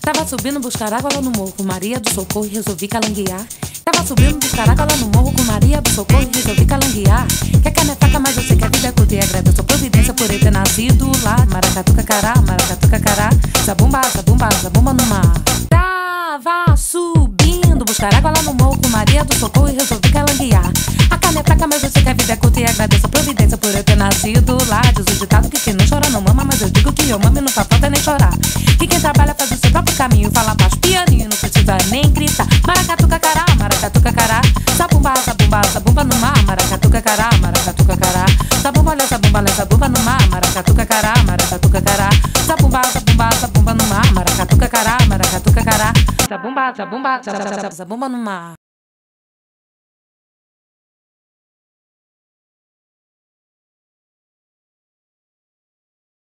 Tava subindo buscar água lá no morro com Maria do Socorro e resolvi calanguear. Tava subindo buscar água lá no morro com Maria do Socorro e resolvi calanguear. Quer que a minha faca, mas eu sei que a vida é curta e agradeço a providência por ele ter nascido lá. Maracatu, cacará, maracatu, cacará. Zabumba, zabumba, zabumba no mar. Tava subindo buscar água lá no morro com Maria do Socorro e resolvi calanguear. A carne é fraca, mas eu sei que a vida é curta e agradeço a providência por eu ter nascido lá. Diz o ditado que quem não chora não mama, mas eu digo que eu mamo e não faz falta nem chorar. Que quem trabalha faz o seu próprio caminho, fala baixo pianinho, não precisa nem gritar. Maracatu, cacará, maracatu, cacará. Zabumba, zabumba, zabumba no mar. Maracatu, cacará, maracatu, cacará. Zabumba, lê, zabumba, lê, zabumba no mar. Maracatu, cacará, maracatu, cacará. Zabumba, zabumba, zabumba no mar. Maracatu, cacará, maracatu, cacará. Zabumba, zabumba, zabumba no mar.